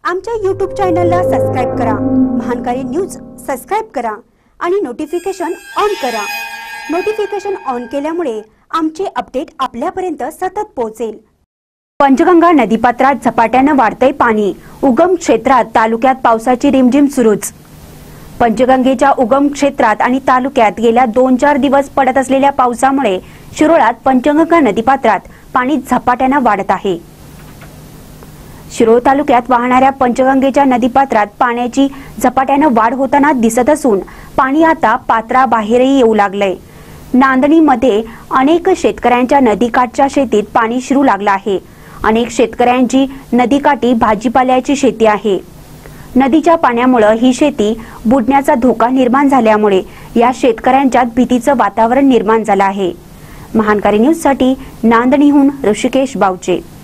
आमच्या YouTube चॅनलला subscribe करा, महानकारी न्यूज सबस्क्राइब करा आणि नोटिफिकेशन ऑन करा। नोटिफिकेशन ऑन केल्यामुळे आमचे अपडेट आपल्यापर्यंत सतत पोहोचेल। पंचगंगा नदीपात्रात झपाट्याने वाढतंय पाणी, उगम क्षेत्रात तालुक्यात पावसाची रिमझिम सुरूच। पंचगंगेच्या उगम क्षेत्रात आणि तालुक्यात गेल्या 2-4 दिवस पडत असलेल्या पावसामुळे शिरोळात पंचगंगा नदीपात्रात पाणी झपाट्याने वाढत आहे। शिरोळ तालुक्यात वाहणाऱ्या पंचगंगेच्या नदीपात्रात पाण्याची झपाट्याने वाढ होताना दिसत असून पाणी आता पात्राबाहेरही येऊ लागलंय। नांदणीमध्ये अनेक शेतकऱ्यांच्या नदीकाठच्या शेतीत पाणी शिरू लागलं आहे। अनेक शेतकऱ्यांची नदीकाठी भाजीपाल्याची शेती आहे। नदीच्या पाण्यामुळे ही शेती बुडण्याचा धोका निर्माण झाल्यामुळे या शेतकऱ्यांच्यात भीतीचं वातावरण निर्माण झालं आहे। महानकारी न्यूज साठी नांदणीहून ऋषिकेश बावचे।